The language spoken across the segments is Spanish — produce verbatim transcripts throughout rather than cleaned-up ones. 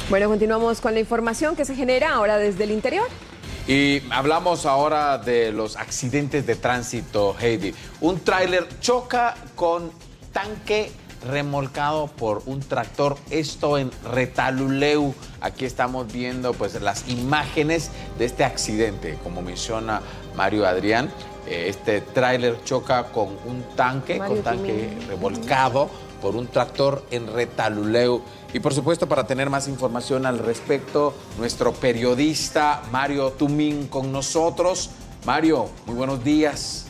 Bueno, continuamos con la información que se genera ahora desde el interior. Y hablamos ahora de los accidentes de tránsito, Heidi. Un tráiler choca con tanque remolcado por un tractor, esto en Retalhuleu. Aquí estamos viendo pues las imágenes de este accidente. Como menciona Mario Adrián, eh, este tráiler choca con un tanque, Mario con tanque Tumín. remolcado por un tractor en Retalhuleu. Y por supuesto, para tener más información al respecto, nuestro periodista Mario Tumín con nosotros. Mario, muy buenos días.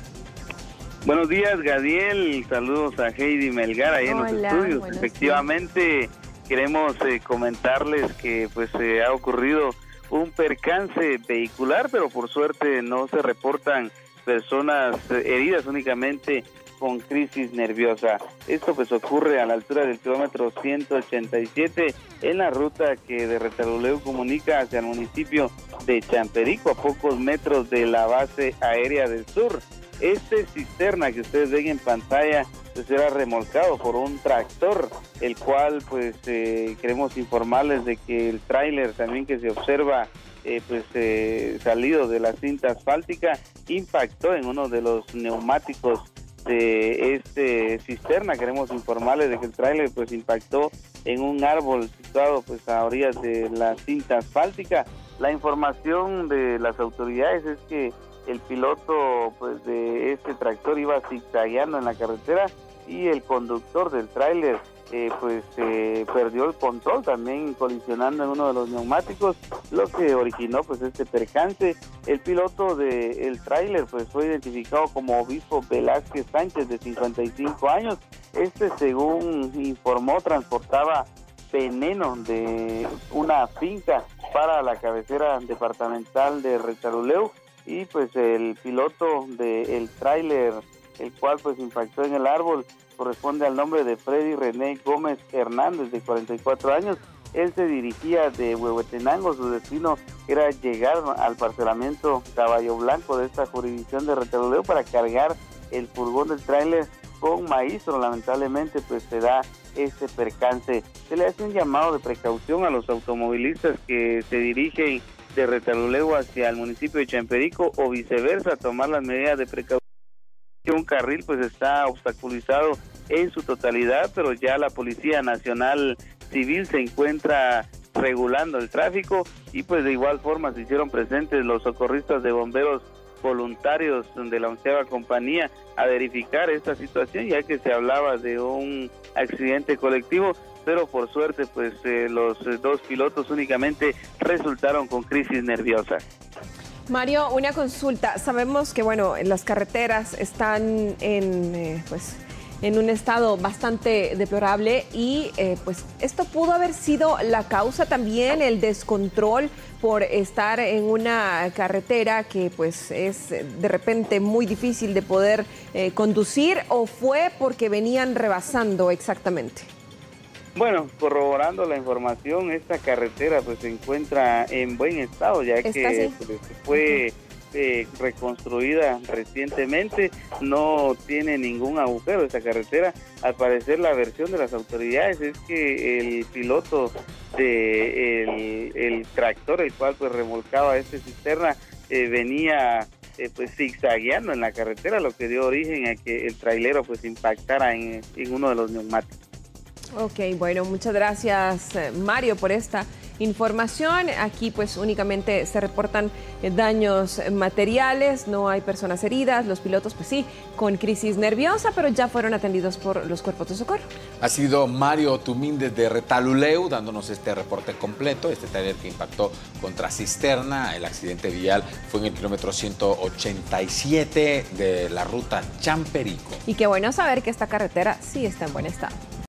Buenos días, Gadiel. Saludos a Heidi Melgar ahí en los Hola, estudios. Efectivamente, queremos eh, comentarles que pues eh, ha ocurrido un percance vehicular, pero por suerte no se reportan personas eh, heridas, únicamente con crisis nerviosa. Esto pues ocurre a la altura del kilómetro ciento ochenta y siete en la ruta que de Retalhuleu comunica hacia el municipio de Champerico, a pocos metros de la base aérea del sur. Este cisterna que ustedes ven en pantalla pues era remolcado por un tractor, el cual pues eh, queremos informarles de que el tráiler también que se observa eh, pues eh, salido de la cinta asfáltica impactó en uno de los neumáticos de este cisterna. Queremos informarles de que el tráiler pues impactó en un árbol situado pues a orillas de la cinta asfáltica. La información de las autoridades es que el piloto pues de este tractor iba zigzagueando en la carretera y el conductor del tráiler eh, pues eh, perdió el control, también colisionando en uno de los neumáticos, lo que originó pues este percance. El piloto del tráiler pues fue identificado como Obispo Velázquez Sánchez, de cincuenta y cinco años. Este, según informó, transportaba veneno de una finca para la cabecera departamental de Retalhuleu, y pues el piloto del tráiler, el cual pues impactó en el árbol, corresponde al nombre de Freddy René Gómez Hernández, de cuarenta y cuatro años. Él se dirigía de Huehuetenango, su destino era llegar al parcelamiento Caballo Blanco de esta jurisdicción de Retalhuleu para cargar el furgón del tráiler con maíz, pero lamentablemente pues se da este percance. Se le hace un llamado de precaución a los automovilistas que se dirigen de Retalhuleu hacia el municipio de Champerico o viceversa, tomar las medidas de precaución. Un carril pues está obstaculizado en su totalidad, pero ya la Policía Nacional Civil se encuentra regulando el tráfico, y pues de igual forma se hicieron presentes los socorristas de bomberos voluntarios de la onceava compañía a verificar esta situación, ya que se hablaba de un accidente colectivo, pero por suerte pues eh, los eh, dos pilotos únicamente resultaron con crisis nerviosa. Mario, una consulta. Sabemos que bueno, las carreteras están en eh, pues en un estado bastante deplorable y eh, pues esto pudo haber sido la causa también, el descontrol por estar en una carretera que pues es de repente muy difícil de poder eh, conducir, ¿o fue porque venían rebasando exactamente? Bueno, corroborando la información, esta carretera pues se encuentra en buen estado, ya que pues, fue eh, reconstruida recientemente, no tiene ningún agujero esta carretera. Al parecer la versión de las autoridades es que el piloto de el, el tractor, el cual pues remolcaba este cisterna, eh, venía eh, pues zigzagueando en la carretera, lo que dio origen a que el trailero pues impactara en, en uno de los neumáticos. Ok, bueno, muchas gracias Mario por esta información. Aquí pues únicamente se reportan daños materiales, no hay personas heridas, los pilotos pues sí, con crisis nerviosa, pero ya fueron atendidos por los cuerpos de socorro. Ha sido Mario Tumín desde Retalhuleu dándonos este reporte completo, este tráiler que impactó contra cisterna. El accidente vial fue en el kilómetro ciento ochenta y siete de la ruta Champerico. Y qué bueno saber que esta carretera sí está en buen estado.